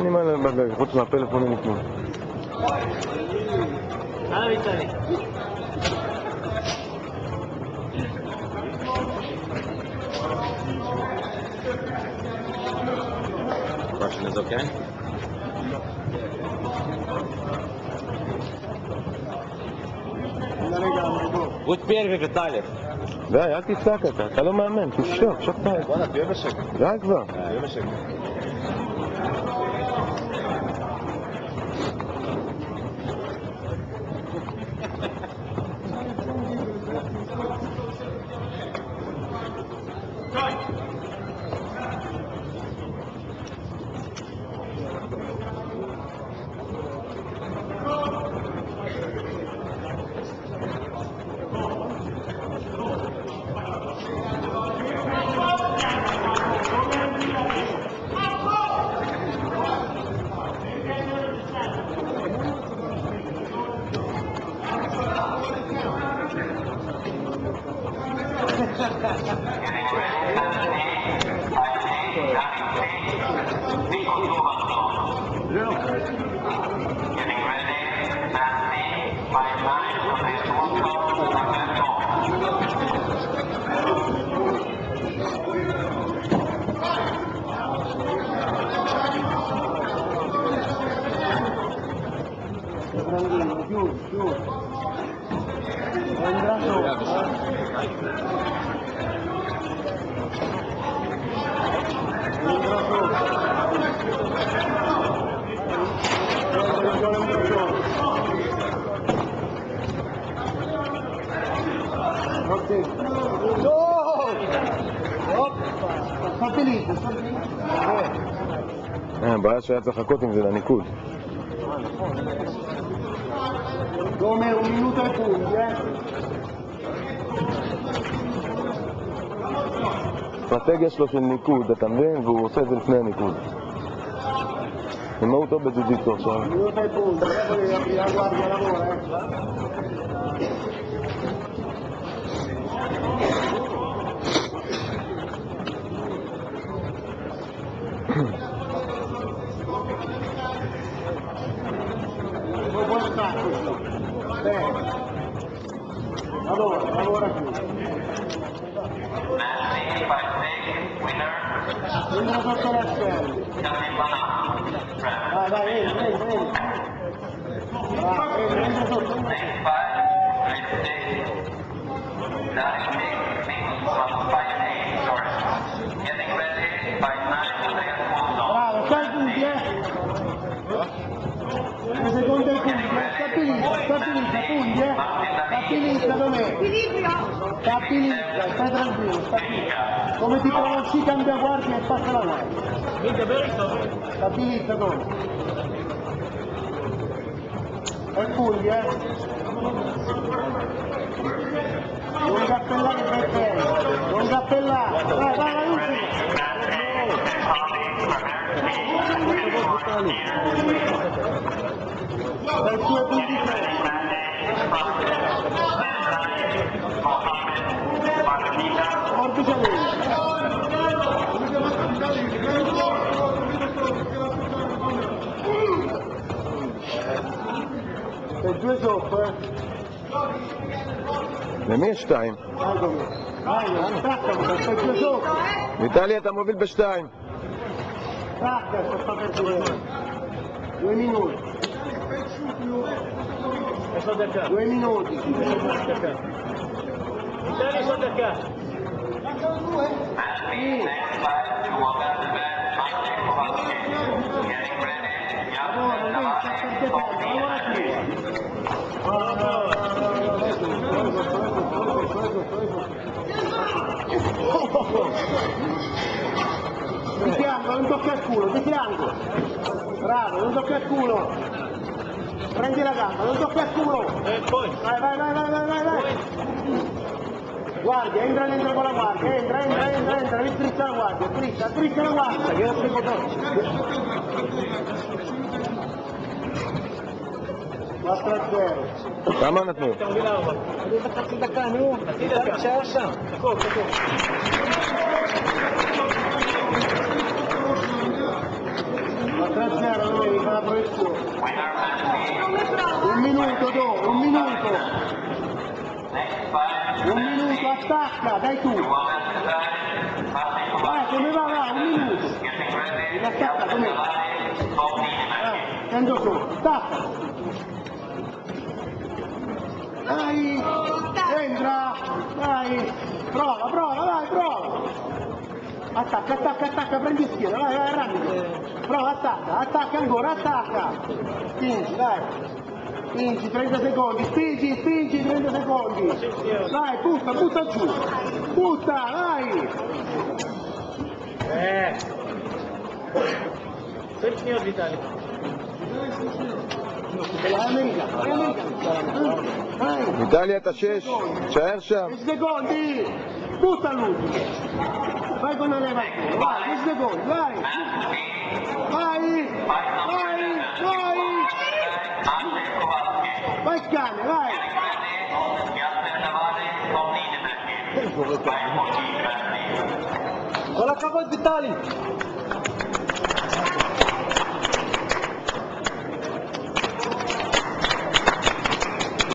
העניינים האלה בגג, חוץ מהפלאפונים אתמול. Russian is okay? Будь первый, Виталий. די, אל תצעק אתה לא מאמן, תשתוק, שתיים. בוא'נה, תהיה בשקט. די כבר. תהיה בשקט. הבעיה שהיה צריך לחכות עם זה לניקוד. Come un minuto e punti, אסטרטגיה שלו של ניקוד, אתה מבין? והוא עושה את זה לפני הניקוד. מה הוא טוב בג'ו-ג'יטסו עכשיו? minuto e punti, la guardia lavora, lavora qui. Entra sotto la stella. Vai, entra. Entra sotto. Bravo, stai punti, secondo i punti, stabilizza, punti, stabilizza dov'è? Stabilizza, stai tranquillo, stabilizza. Come ti conosci cambia guardia e passa la guardia. Stabilizza dove? E punti, Non cappellare per te, non cappellare, vai, ultimo. Dai 2 punti 6. Forbice lui. E 2 sopra. למי יש 2? ויטלי, אתה מוביל ב2. Stacca, sto per 2 minuti. 2 minuti. Italia sotto a casa. Di fianco, non tocca il culo, di fianco. Bravo, non tocca il culo. Prendi la gamba, non tocca il culo. Poi. Vai. Guardia, entra con la guardia, entra, dritta la guardia, dritta la guardia, che non si può dare. 4-0. כמה נתנו? חצי דקה, נו. תישאר שם. 3-0 Domenica, la proiezione. Un minuto, un minuto. Un minuto, attacca, dai tu. Vai, come va, un minuto. Devi attaccare, come va? Prendo su, attacca. Dai, entra, dai. Prova, vai, prova. Attacca, prendi schiena, vai, rapido. Prova, attacca ancora, attacca. Spingi, dai. Spingi, 30 secondi, spingi, 30 secondi. Vai, butta giù. Butta, vai. Sei il signor d'Italia. Vai, America. Vai. Italia Tascesh, Cercia. 10 secondi. Butta lui. Vai con la leva. Vai, 10 secondi, vai. Vai cane, vai. Con la capo d'Italia.